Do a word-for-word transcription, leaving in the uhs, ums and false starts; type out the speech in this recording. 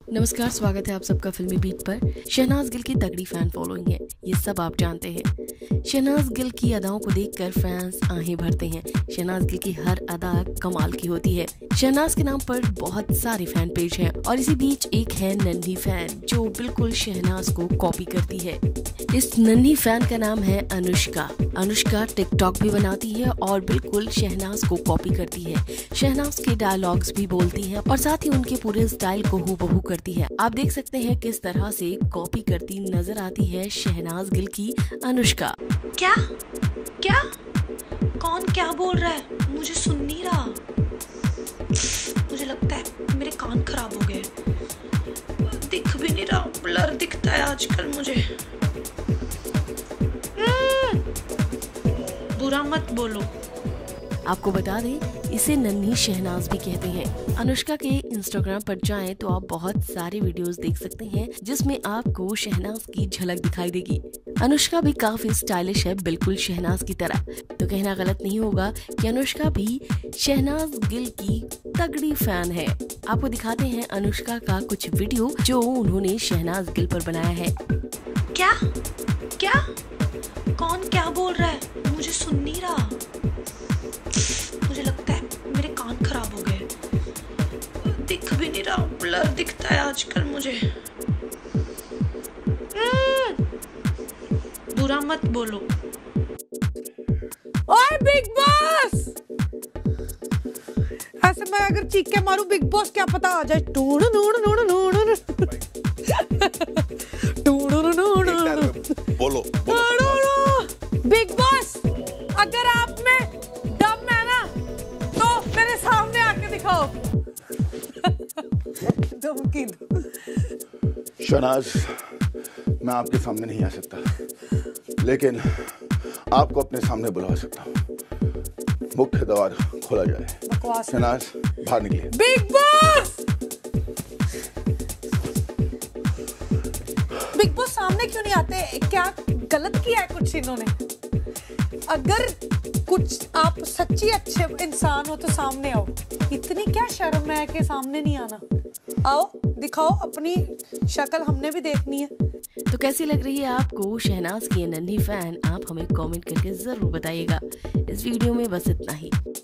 नमस्कार, स्वागत है आप सबका फिल्मी बीट पर। शहनाज गिल की तगड़ी फैन फॉलोइंग है, ये सब आप जानते हैं। शहनाज गिल की अदाओं को देखकर फैंस आहें भरते हैं। शहनाज गिल की हर अदा कमाल की होती है। शहनाज के नाम पर बहुत सारे फैन पेज हैं और इसी बीच एक है नन्ही फैन जो बिल्कुल शहनाज को कॉपी करती है। इस नन्ही फैन का नाम है अनुष्का। अनुष्का टिकटॉक भी बनाती है और बिल्कुल शहनाज को कॉपी करती है। शहनाज के डायलॉग्स भी बोलती है और साथ ही उनके पूरे स्टाइल को हूबहू करती है। आप देख सकते हैं किस तरह से कॉपी करती नजर आती है शहनाज गिल की अनुष्का। क्या क्या कौन क्या बोल रहा है? मुझे सुन नहीं रहा। मुझे लगता है मेरे कान खराब हो गए, दिख भी नहीं रहा, ब्लर दिखता है आजकल मुझे। बुरा मत बोलो। आपको बता दें, इसे नन्ही शहनाज भी कहते हैं। अनुष्का के इंस्टाग्राम पर जाएं तो आप बहुत सारे वीडियोस देख सकते हैं जिसमें आपको शहनाज की झलक दिखाई देगी। अनुष्का भी काफी स्टाइलिश है, बिल्कुल शहनाज की तरह। तो कहना गलत नहीं होगा कि अनुष्का भी शहनाज गिल की तगड़ी फैन है। आपको दिखाते हैं अनुष्का का कुछ वीडियो जो उन्होंने शहनाज गिल पर बनाया है। क्या क्या कौन क्या बोल रहा है? मुझे सुन नहीं रहा। मुझे लगता है मेरे कान खराब हो गए, दिख भी नहीं रहा, ब्लर दिखता है आजकल मुझे। बुरा मत बोलो। ओए बिग बॉस, ऐसे मैं अगर चीख के मारूं बिग बॉस क्या पता आ जाए। टूड़ नूड़ नूड़ नूड़ टूड़ नूड़ बोलो बिग बॉस, अगर आप में दम है ना तो मेरे सामने आके दिखाओ। धमकी दो। शहनाज, मैं आपके सामने नहीं आ सकता, लेकिन आपको अपने सामने बुलवा सकता हूँ। मुख्य द्वार खोला जाए। शहनाज बाहर निकलिए। बिग बॉस, बिग बॉस सामने क्यों नहीं आते? क्या गलत किया है कुछ इन्होंने? अगर कुछ आप सच्ची अच्छे इंसान हो तो सामने आओ। इतनी क्या शर्म है कि सामने नहीं आना? आओ दिखाओ अपनी शक्ल, हमने भी देखनी है। तो कैसी लग रही है आपको शहनाज की नन्ही फैन? आप हमें कमेंट करके जरूर बताइएगा। इस वीडियो में बस इतना ही।